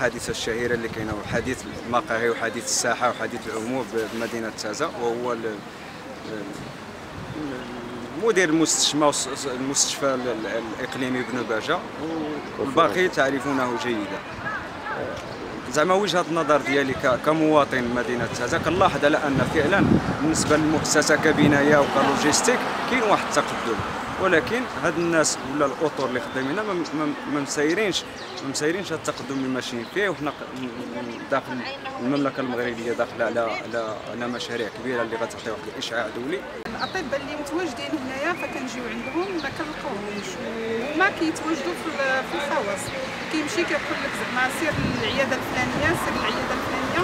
الحادثه الشهيره اللي كاينه، حديث المقاهي وحديث الساحه وحديث العموم بمدينه تازا، وهو مدير المستشفى الاقليمي بن باجه، والباقي تعرفونه جيدا. زعما وجهه النظر ديالي كمواطن مدينه تازا كنلاحظ على ان فعلا بالنسبه للمؤسسه كبنايه وكلوجيستيك كاين واحد التقدم، ولكن هاد الناس ولا الاطر اللي خدامين ما مسايرينش هاد التقدم اللي ماشيين فيه. وحنا داخل المملكه المغربيه داخله على مشاريع كبيره اللي غتعطي واحد الاشعاع دولي. الاطباء اللي متواجدين هنايا فكنجيو عندهم ما كنلقاوهمش، وما كيتواجدوا في الخواص. كيمشي كيقول لك زعما سير للعياده الفلانيه، سير للعياده الفلانيه.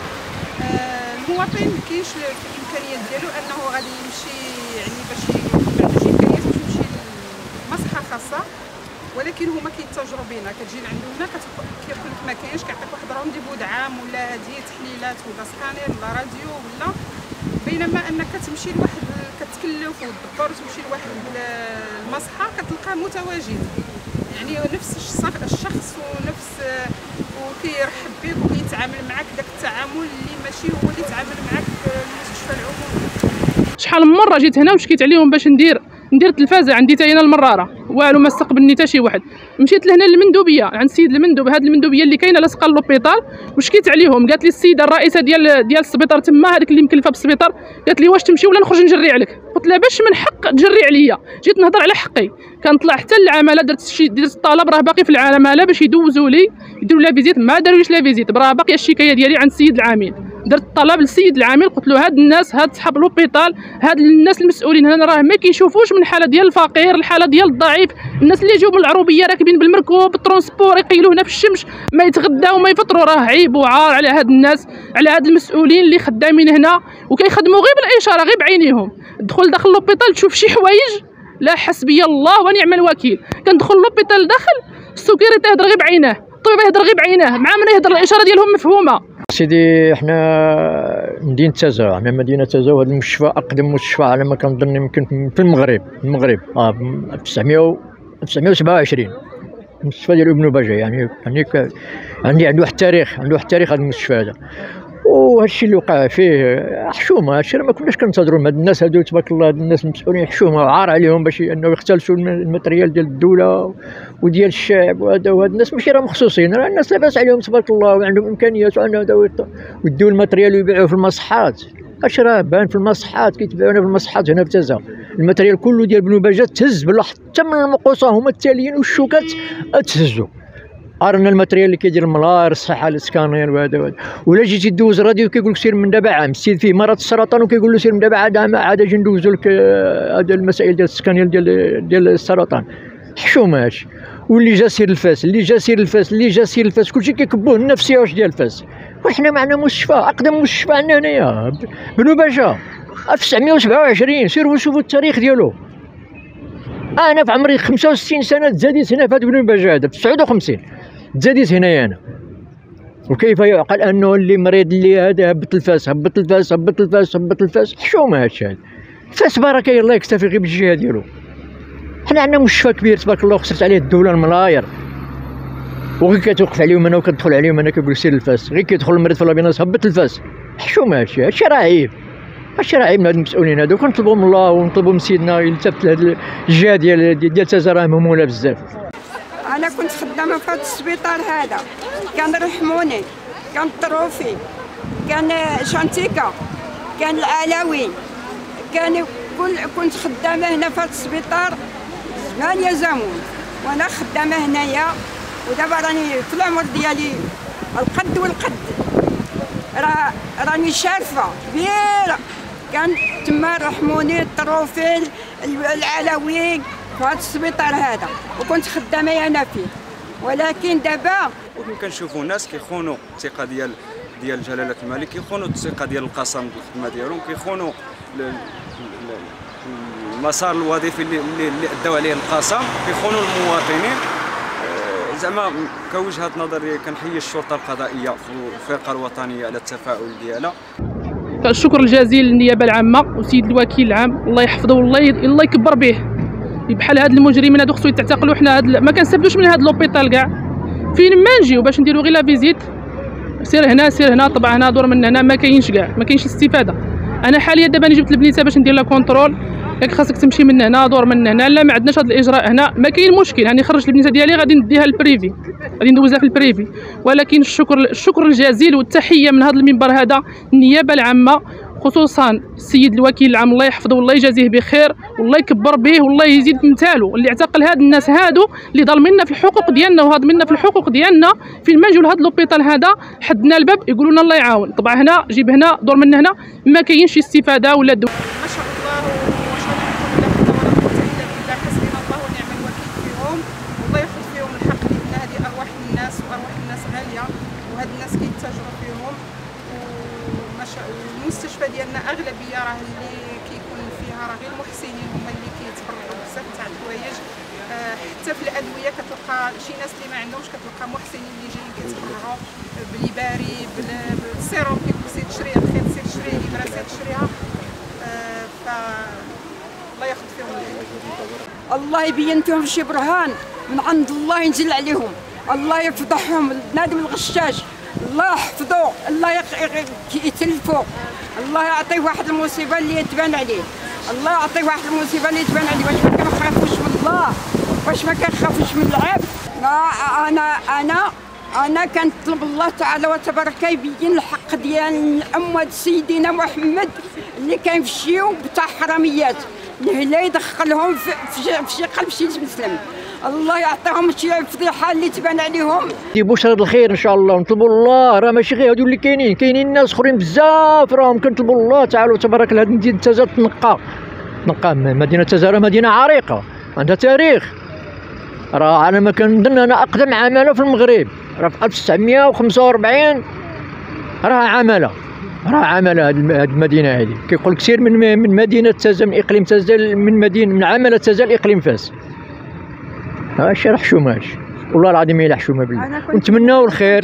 المواطن ما كاينش الامكانيات ديالو انه غادي يمشي، يعني باش امكانيات باش يمشي لمصحه خاصه، ولكن هما كيتاجروا بينا. كتجي لعندهم هنا كيقول لك ما كاينش، كيعطيك واحد رونديفو دعام ولا هذه تحليلات ولا سكانير ولا راديو ولا، بينما انك تمشي لواحد كتكلف وتدبر وتمشي لواحد المصحه كتلقاه متواجد، يعني نفس الشخص ونفس وكيرحب بك وكيتعامل معك داك التعامل اللي ماشي هو اللي يتعامل معك في المستشفى العمومي. شحال من مره جيت هنا وشكيت عليهم باش ندير التلفازه عندي حتى هنا المراره، والو ما استقبلني حتى شي واحد. مشيت لهنا للمندوبيه عند السيد المندوب، هذه المندوبيه اللي كاينه لاصقه للوبيطال، وشكيت عليهم. قالت لي السيده الرئيسه ديال السبيطار تما، هذيك اللي مكلفه بالسبيطار، قالت لي واش تمشي ولا نخرج نجري عليك. قلت لها باش من حق تجري عليا، جيت نهضر على حقي. كنطلع حتى للعماله، درت الطلب، راه باقي في العماله باش يدوزوا لي يديروا لا فيزيت، ما داروش لا فيزيت، راه باقيه الشكايه ديالي عند السيد العامل. درت الطلب للسيد العامل، قلت له هاد الناس، هاد صحاب لوبيطال، هاد الناس المسؤولين هنا راه ما كيشوفوش من الحاله ديال الفقير، الحاله ديال الضعيف، الناس اللي يجيو بالعروبيه راكبين بالمركوب بالترونسبور يقيلوا هنا في الشمس، ما يتغداو ما يفطروا. راه عيب وعار على هاد الناس، على هاد المسؤولين اللي خدامين هنا وكيخدموا غير بالاشاره، غير بعينيهم. دخل داخل لوبيطال تشوف شي حوايج، لا حسبي الله ونعم الوكيل. كندخل لوبيطال داخل السكرتير يهضر غير بعيناه، الطبيب يهضر غير بعيناه، مع من يهضر الاشاره ديالهم مفهومه. سيدي حنا مدينة تازا، حنا مدينة تازا، وهذا المستشفى أقدم مستشفى على ما كنظن يمكن في المغرب 1927 المستشفى ديال ابن باجة، يعني عنده واحد التاريخ، هذا المستشفى هذا. وهذا الشيء اللي وقع فيه حشومه، هذا الشيء ما كناش كنتظروا من هاد الناس هادو، تبارك الله، هاد الناس المسؤولين حشومه، عار عليهم باش انه يختلسوا الماتريال ديال الدوله وديال الشعب. وهاد الناس ماشي راه مخصوصين، راه الناس لاباس عليهم تبارك الله وعندهم امكانيات ويديو الماتريال ويبيعوه في المصحات. اش راه بان في المصحات، كيتباعونا في المصحات هنا في تازا. الماتريال كله ديال بنو باجة تهز بالله، حتى من المقوصه هما التاليين والشوكات تهزوا. رانا الماتريال اللي كيدير الملاير الصحه الاسكانير وهذا. ولا جيتي دوز راديو كيقول لك سير من دابا عام، السيد فيه مرض السرطان وكيقول له سير من دابا عاد اجي ندوزو لك هذا المسائل ديال الاسكانير ديال السرطان. حشومه هادشي. واللي جا سير الفاس، اللي جا سير الفاس، كلشي كيكبوه النفسيه واش ديال الفاس. وحنا معنا مستشفى، اقدم مستشفى عندنا هنايا بنو باجة 1927. سيروا شوفوا التاريخ ديالو. انا في عمري 65 سنه تزاديت هنا في هذا بنو باجة هذا في 59 تزاديت هنايا انا. وكيف يعقل انه اللي مريض اللي هذا هبط الفاس حشومه هادشي هذا. الفاس بركه الله يكتفي غير بالجهه ديالو. حنا عندنا مستشفى كبير تبارك الله وخسرت عليه الدوله الملاير، وغير كتوقف عليهم انا وكتدخل عليهم انا كيقول سير الفاس، غير كيدخل المريض في لابيناس هبط الفاس. حشومه هادشي راه عيب، راه عيب من هاد المسؤولين هادو. كنطلبوا من الله ونطلبوا من سيدنا يلتفت لهاد الجهه ديال تازا، راه مهموله بزاف. أنا كنت خدامة في هذا السبيطار هذا، كان رحموني، كان الطروفي، كان شانتيكا، كان العلاوي، كنت خدامة هنا في هذا السبيطار 8 زمون، وأنا خدامة هنايا. ودابا راني في العمر ديالي القد والقد، راني شارفة كبيرة. كان تما رحموني الطروفي العلاوي في هذا السبيطار هذا، وكنت خدامه انا فيه. ولكن دابا كنشوفوا ناس كيخونوا الثقه ديال جلاله الملك، كيخونوا الثقه ديال القسم بالخدمه ديالهم، كيخونوا المسار الوظيفي اللي اداو عليه القسم، كيخونوا المواطنين. زعما كوجهه نظري كنحيي الشرطه القضائيه والفرقه الوطنيه على التفاؤل ديالها. الشكر الجزيل للنيابه العامه والسيد الوكيل العام، الله يحفظه والله يكبر به. بحال هاد المجرمين هادو خصو يتعتقلوا. حنا ما كنستافدوش من هاد لوبيطال كاع، فين ما نجيو باش نديرو غير لا فيزيت سير هنا طبع هنا دور من هنا، ما كاينش كاع، ما كاينش استفاده. انا حاليا دابا انا جبت البنيته باش ندير لها كونترول، ياك خاصك تمشي من هنا دور من هنا، لا ما عندناش هذا الاجراء هنا، ما كاين مشكل. يعني خرجت البنيته ديالي غادي نديها للبريفي، غادي ندوزها في البريفي، ولكن الشكر الجزيل والتحيه من هذا المنبر هذا النيابه العامه، خصوصا السيد الوكيل العام الله يحفظه والله يجازيه بخير والله يكبر به والله يزيد مثاله، اللي اعتقل هاد الناس هادو اللي ظالميننا في الحقوق ديالنا وهاضميننا في الحقوق ديالنا. فين ما نجيو لهاد لوبيطال هذا حدنا الباب يقولوا لنا الله يعاون، طبعا هنا جيب هنا دور من هنا، ما كاينش استفاده ولا ما شاء الله حسبنا الله ونعم الوكيل فيهم، والله ياخذ فيهم الحق ديالنا. هذه ارواح الناس وارواح الناس غاليه، وهاد الناس كيتاجروا فيهم. المستشفى ديالنا اغلبيه راه اللي كيكون فيها راه غير المحسنين هما اللي كيتبرعوا بزاف تاع الحوايج. حتى في الادويه كتلقى شي ناس اللي ما عندهمش، كتلقى محسنين اللي جايين كيتبرعوا باليباري بالسيروم، كيقول سير تشري الخيط، سير تشري الابره، سير تشريها. ف الله ياخذ فيهم الله يبين فيهم شي برهان من عند الله ينزل عليهم، الله يفضحهم بنادم الغشاش، الله يحفظه، الله يتلفوا، الله يعطيه واحد المصيبه اللي تبان عليه، الله يعطيه واحد المصيبه اللي تبان عليه. واش ما كنخافوش من الله؟ واش ما كنخافوش من العبد؟ انا كنطلب الله تعالى وتبارك يبين الحق ديال امه سيدنا محمد اللي كيمشيو بتاع حراميات، لا يدخلهم في شي قلب شي مسلم، الله يعطيهم شي فضيحه اللي تبان عليهم. بشرى الخير ان شاء الله، ونطلبوا الله، راه ماشي غير هادو اللي كاينين ناس اخرين بزاف راهم كنطلبوا الله تعالى وتبارك لهاد مدينه تازار تنقى مدينه تازار مدينه عريقه عندها تاريخ. راه على ما كنظن انا اقدم عماله في المغرب، راه في 1945 راه عماله هاد المدينه هذه. كيقول لك سير من مدينه تازار، من اقليم تازار، من عماله تازار اقليم فاس. هادشي راه حشومه، هادشي والله العظيم الا حشومه بالله. نتمناو الخير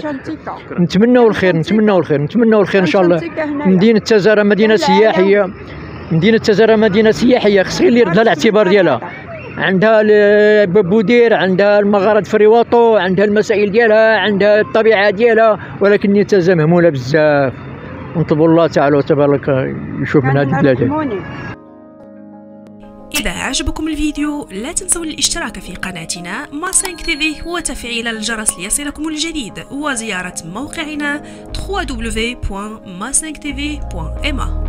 ان شاء الله. مدينه تازار مدينه سياحيه، خص غير اللي يرد لها الاعتبار ديالها. عندها بودير، عندها المغارات فريواطو، عندها المسائل ديالها، عندها الطبيعه ديالها، ولكن مدينه تازار مهموله بزاف. نطلبوا الله تعالى وتبارك يشوف من هذه البلاد. إذا عجبكم الفيديو لا تنسوا الاشتراك في قناتنا ما5 تيفي وتفعيل الجرس ليصلكم الجديد، وزيارة موقعنا www.ma5tv.ma.